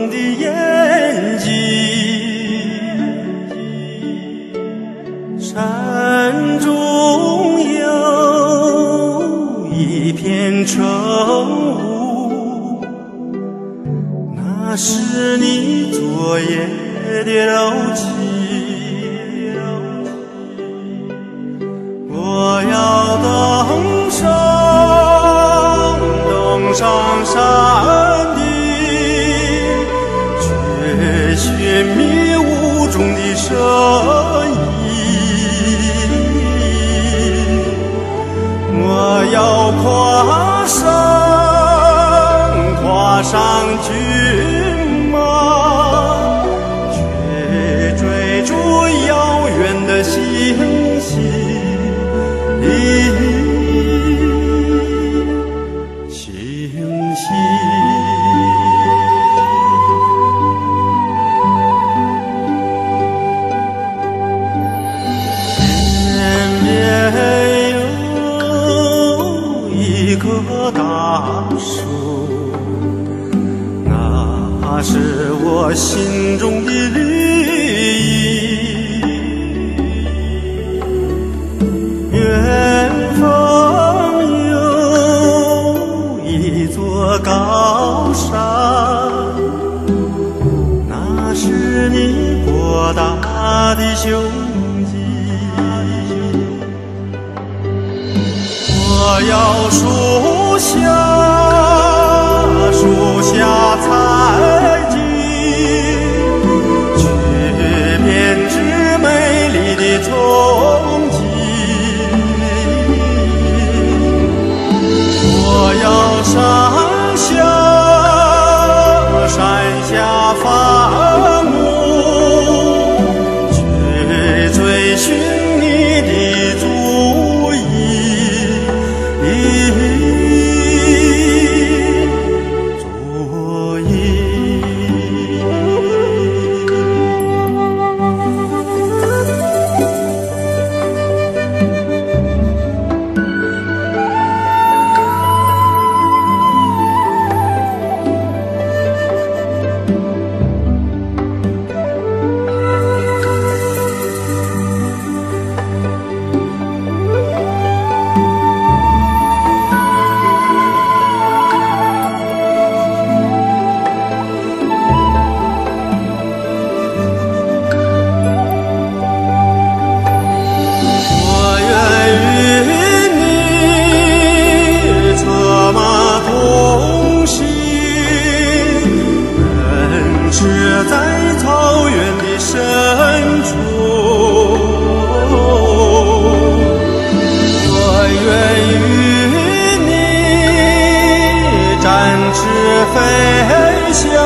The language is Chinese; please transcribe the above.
中的眼睛，山中有一片晨雾，那是你昨夜的柔情。我要登上山顶，却寻觅雾中的身影。我要跨上骏马，去追逐遥远的星星。一棵大树，那是我心中的绿荫。远方有一座高山，那是你博大的胸襟。我要树下采集，去编织美丽的憧憬。我要山下放牧，去追寻你的足印。在草原的深处，我愿与你展翅飞翔。